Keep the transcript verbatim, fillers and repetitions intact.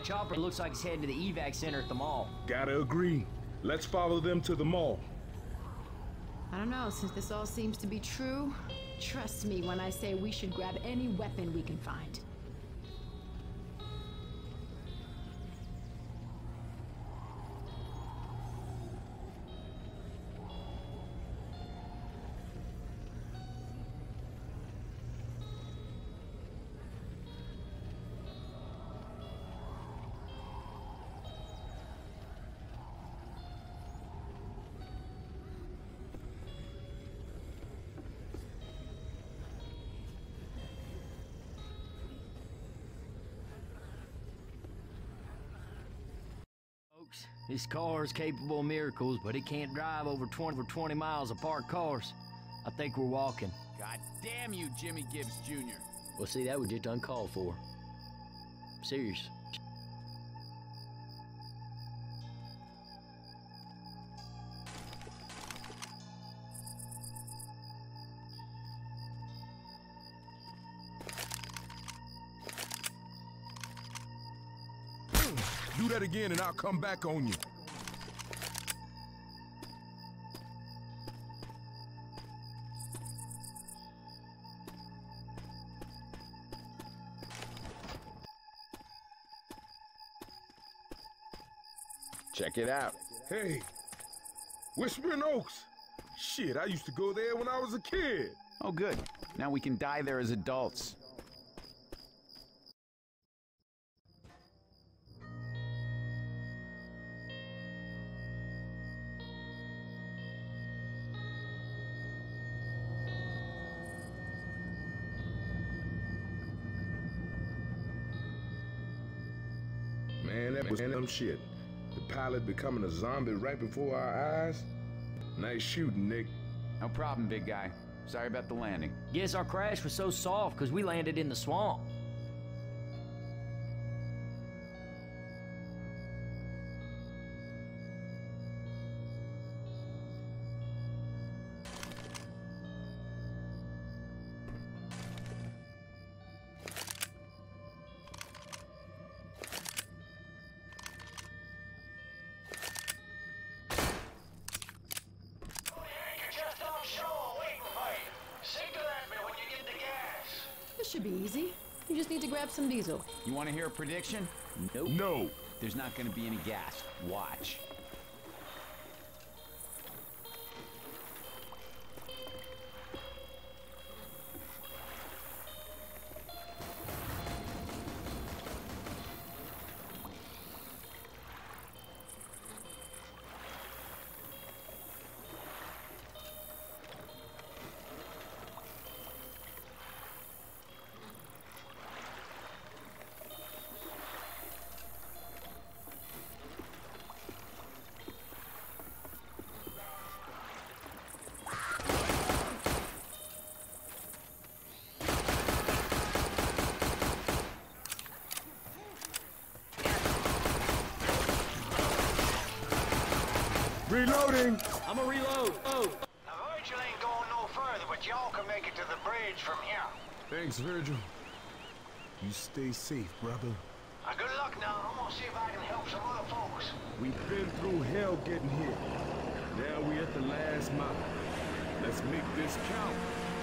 chopper looks like it's heading to the evac center at the mall. Gotta agree. Let's follow them to the mall. I don't know, since this all seems to be true, trust me when I say we should grab any weapon we can find. Folks, this car is capable of miracles, but it can't drive over twenty, over twenty miles of parked cars. I think we're walking. God damn you, Jimmy Gibbs Junior Well, see, that was just uncalled for. Serious. Do that again and I'll come back on you. Check it out. Hey, Whispering Oaks. Shit, I used to go there when I was a kid. Oh, good. Now we can die there as adults. Man, that was some shit. The pilot becoming a zombie right before our eyes. Nice shooting, Nick. No problem, big guy. Sorry about the landing. Guess our crash was so soft because we landed in the swamp. This should be easy. You just need to grab some diesel. You want to hear a prediction? Nope. No. There's not going to be any gas. Watch. Reloading! I'm a reload. Oh. Now, Virgil ain't going no further, but y'all can make it to the bridge from here. Thanks, Virgil. You stay safe, brother. Uh, good luck now. I'm gonna see if I can help some other folks. We've been through hell getting here. Now we at the last mile. Let's make this count.